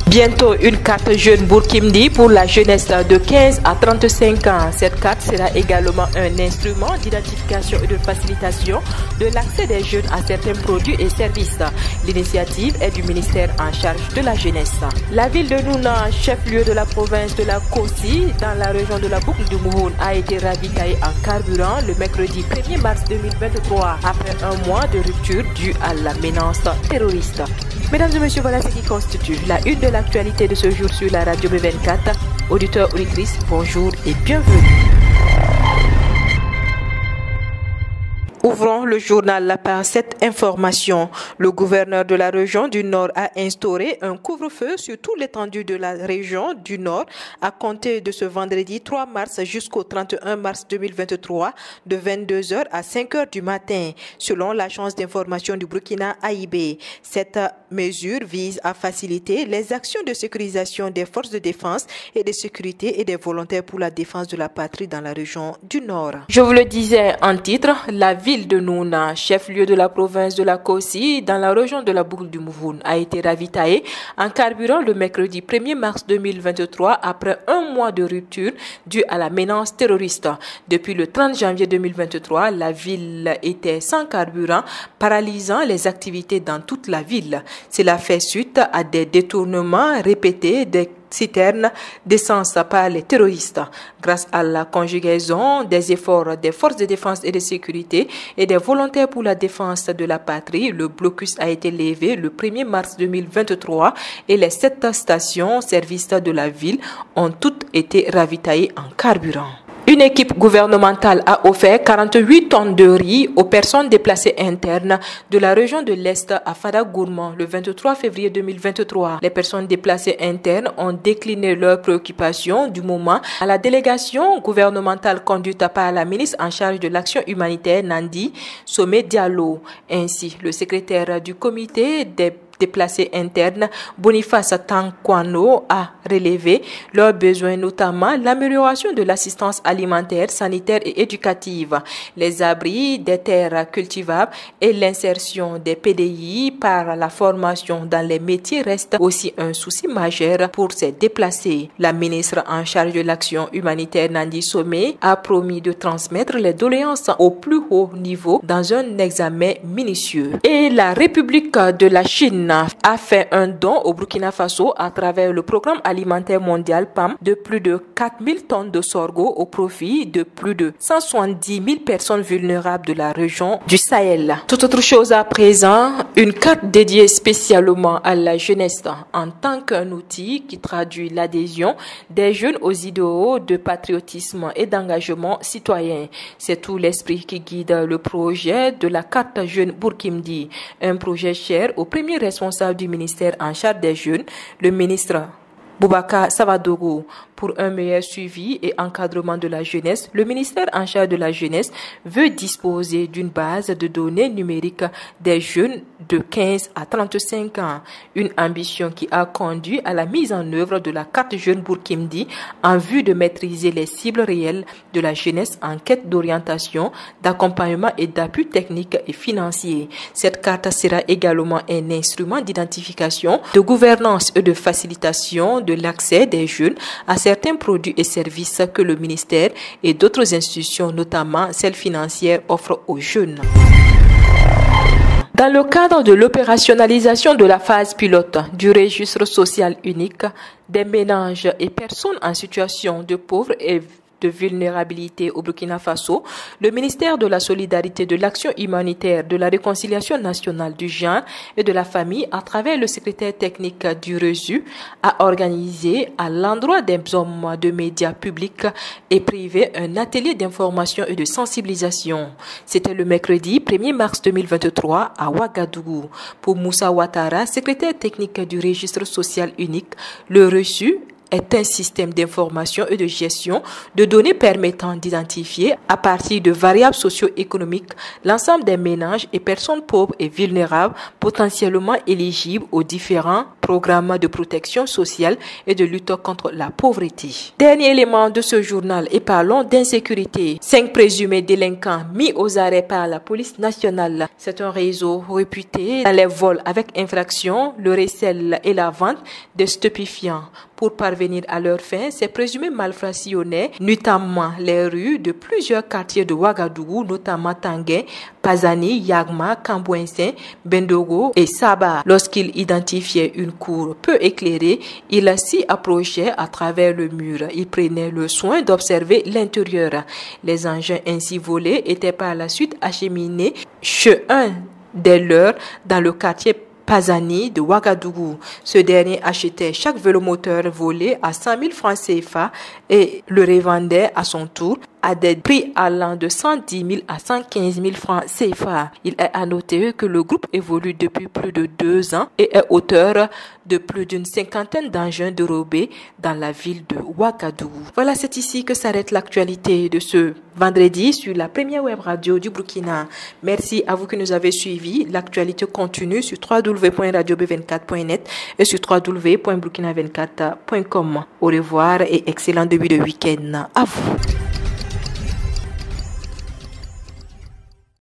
Bientôt une carte jeune Burkimdi pour la jeunesse de 15 à 35 ans. Cette carte sera également un instrument d'identification et de facilitation de l'accès des jeunes à certains produits et services. L'initiative est du ministère en charge de la jeunesse. La ville de Nouna, chef-lieu de la province de la Kossi, dans la région de la boucle du Mouhoun, a été ravitaillée en carburant le mercredi 1er mars 2023 après un mois de rupture due à la menace terroriste. Mesdames et messieurs, voilà ce qui constitue la une de l'actualité de ce jour sur la radio B24. Auditeurs, auditrices, bonjour et bienvenue. Ouvrons le journal par cette information. Le gouverneur de la région du Nord a instauré un couvre-feu sur toute l'étendue de la région du Nord à compter de ce vendredi 3 mars jusqu'au 31 mars 2023 de 22h à 5h du matin, selon l'agence d'information du Burkina AIB. Cette mesure vise à faciliter les actions de sécurisation des forces de défense et de sécurité et des volontaires pour la défense de la patrie dans la région du Nord. Je vous le disais en titre, la ville de Nouna, chef-lieu de la province de la Kossi, dans la région de la boucle du Mouhoun, a été ravitaillée en carburant le mercredi 1er mars 2023 après un mois de rupture due à la menace terroriste. Depuis le 30 janvier 2023, la ville était sans carburant, paralysant les activités dans toute la ville. Cela fait suite à des détournements répétés des citernes d'essence par les terroristes. Grâce à la conjugaison des efforts des forces de défense et de sécurité et des volontaires pour la défense de la patrie, le blocus a été levé le 1er mars 2023 et les 7 stations-service de la ville ont toutes été ravitaillées en carburant. Une équipe gouvernementale a offert 48 tonnes de riz aux personnes déplacées internes de la région de l'Est à Fadagourmand le 23 février 2023. Les personnes déplacées internes ont décliné leurs préoccupations du moment à la délégation gouvernementale conduite par la ministre en charge de l'action humanitaire Nandi Somé Diallo. Ainsi, le secrétaire du comité des déplacés internes, Boniface Tankwano, a relevé leurs besoins, notamment l'amélioration de l'assistance alimentaire, sanitaire et éducative, les abris des terres cultivables et l'insertion des PDI par la formation dans les métiers reste aussi un souci majeur pour ces déplacés. La ministre en charge de l'action humanitaire Nandi Somé a promis de transmettre les doléances au plus haut niveau dans un examen minutieux. Et la République de la Chine a fait un don au Burkina Faso à travers le programme alimentaire mondial PAM de plus de 4000 tonnes de sorgho au profit de plus de 170 000 personnes vulnérables de la région du Sahel. Toute autre chose à présent, une carte dédiée spécialement à la jeunesse en tant qu'un outil qui traduit l'adhésion des jeunes aux idéaux de patriotisme et d'engagement citoyen. C'est tout l'esprit qui guide le projet de la carte jeune Burkimdi, un projet cher au premier responsable du ministère en charge des jeunes, le ministre Boubacar Savadougou. Pour un meilleur suivi et encadrement de la jeunesse, le ministère en charge de la jeunesse veut disposer d'une base de données numériques des jeunes de 15 à 35 ans. Une ambition qui a conduit à la mise en œuvre de la carte jeune Burkimdi en vue de maîtriser les cibles réelles de la jeunesse en quête d'orientation, d'accompagnement et d'appui technique et financier. Cette carte sera également un instrument d'identification, de gouvernance et de facilitation de l'accès des jeunes à certains produits et services que le ministère et d'autres institutions, notamment celles financières, offrent aux jeunes. Dans le cadre de l'opérationnalisation de la phase pilote du registre social unique des ménages et personnes en situation de pauvreté et de vulnérabilité au Burkina Faso, le ministère de la Solidarité, de l'Action humanitaire, de la Réconciliation nationale du genre et de la famille, à travers le secrétaire technique du RESU, a organisé à l'endroit des hommes de médias publics et privés un atelier d'information et de sensibilisation. C'était le mercredi 1er mars 2023 à Ouagadougou. Pour Moussa Ouattara, secrétaire technique du registre social unique, le RESU est un système d'information et de gestion de données permettant d'identifier à partir de variables socio-économiques l'ensemble des ménages et personnes pauvres et vulnérables potentiellement éligibles aux différents programmes de protection sociale et de lutte contre la pauvreté. Dernier élément de ce journal et parlons d'insécurité. 5 présumés délinquants mis aux arrêts par la police nationale. C'est un réseau réputé dans les vols avec infraction, le recel et la vente de stupéfiants. Pour parvenir à leur fin, ces présumés malfrats sillonnaient notamment les rues de plusieurs quartiers de Ouagadougou, notamment Tanguay, Pazani, Yagma, Kambouensin, Bendogo et Saba. Lorsqu'ils identifiaient une cour peu éclairée, ils s'y approchaient à travers le mur. Ils prenaient le soin d'observer l'intérieur. Les engins ainsi volés étaient par la suite acheminés chez un des leurs dans le quartier Pazani de Ouagadougou. Ce dernier achetait chaque vélomoteur volé à 100 000 francs CFA et le revendait à son tour à des prix allant de 110 000 à 115 000 francs CFA. Il est à noter que le groupe évolue depuis plus de 2 ans et est auteur de plus d'une cinquantaine d'engins dérobés dans la ville de Ouagadougou. Voilà, c'est ici que s'arrête l'actualité de ce vendredi sur la première web radio du Burkina. Merci à vous qui nous avez suivis. L'actualité continue sur www.radiob24.net et sur www.burkina24.com. Au revoir et excellent début de week-end à vous.